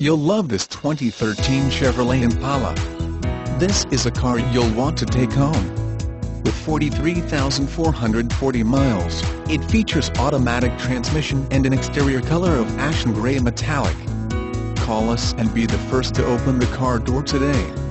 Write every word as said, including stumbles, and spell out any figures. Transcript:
You'll love this twenty thirteen Chevrolet Impala. This is a car you'll want to take home. With forty-three thousand four hundred forty miles, it features automatic transmission and an exterior color of ashen gray metallic. Call us and be the first to open the car door today.